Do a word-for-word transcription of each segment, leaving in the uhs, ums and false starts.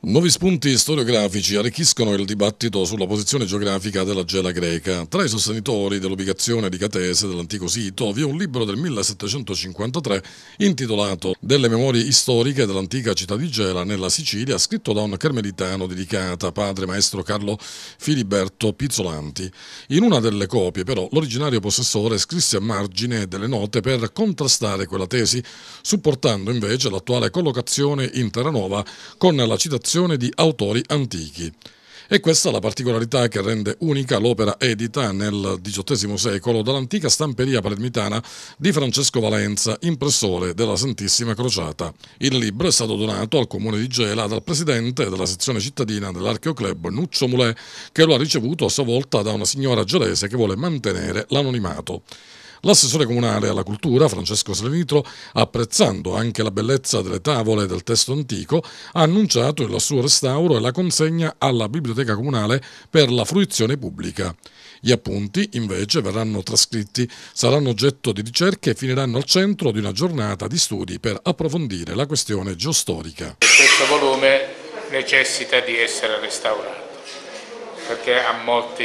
Nuovi spunti storiografici arricchiscono il dibattito sulla posizione geografica della Gela greca. Tra i sostenitori dell'ubicazione di Catese dell'antico sito vi è un libro del millesettecentocinquantatré intitolato Delle memorie storiche dell'antica città di Gela nella Sicilia, scritto da un carmelitano dedicata, padre maestro Carlo Filiberto Pizzolanti. In una delle copie, però, l'originario possessore scrisse a margine delle note per contrastare quella tesi, supportando invece l'attuale collocazione in Terranova con la citazione di autori antichi. E questa è la particolarità che rende unica l'opera edita nel diciottesimo secolo dall'antica stamperia palermitana di Francesco Valenza, impressore della Santissima Crociata. Il libro è stato donato al comune di Gela dal presidente della sezione cittadina dell'Archeoclub Nuccio Mulè, che lo ha ricevuto a sua volta da una signora gelese che vuole mantenere l'anonimato. L'assessore comunale alla cultura, Francesco Selenitro, apprezzando anche la bellezza delle tavole del testo antico, ha annunciato il suo restauro e la consegna alla biblioteca comunale per la fruizione pubblica. Gli appunti, invece, verranno trascritti, saranno oggetto di ricerche e finiranno al centro di una giornata di studi per approfondire la questione geostorica. Questo volume necessita di essere restaurato perché ha molti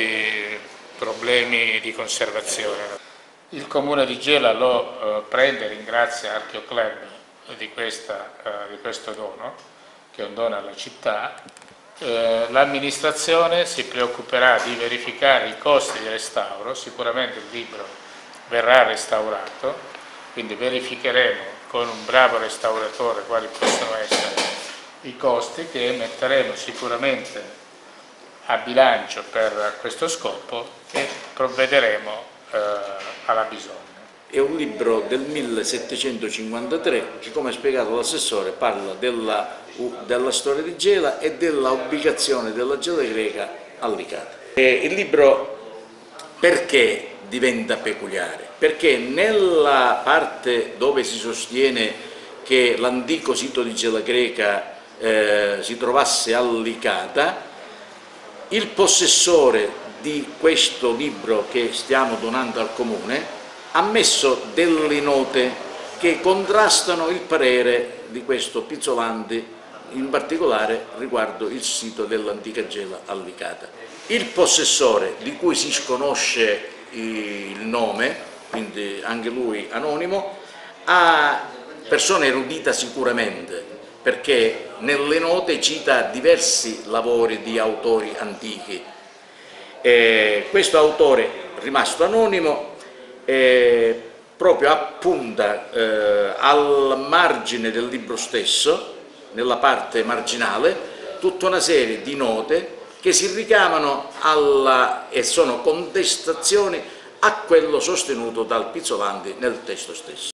problemi di conservazione. Il comune di Gela lo eh, prende e ringrazia Archeoclub di, questa, eh, di questo dono, che è un dono alla città. Eh, l'amministrazione si preoccuperà di verificare i costi di restauro, sicuramente il libro verrà restaurato, quindi verificheremo con un bravo restauratore quali possono essere i costi che metteremo sicuramente a bilancio per questo scopo e provvederemo alla bisogno. È un libro del millesettecentocinquantatré che, come ha spiegato l'assessore, parla della, della storia di Gela e della ubicazione della Gela greca a Licata. E il libro perché diventa peculiare? Perché nella parte dove si sostiene che l'antico sito di Gela greca eh, si trovasse a Licata, il possessore di questo libro che stiamo donando al comune ha messo delle note che contrastano il parere di questo Pizzolanti, in particolare riguardo il sito dell'antica Gela a Licata. Il possessore, di cui si sconosce il nome, quindi anche lui anonimo, ha persona erudita sicuramente, perché nelle note cita diversi lavori di autori antichi. Eh, questo autore, rimasto anonimo, eh, proprio appunta eh, al margine del libro stesso, nella parte marginale, tutta una serie di note che si ricamano alla, e sono contestazioni a quello sostenuto dal Pizzolanti nel testo stesso.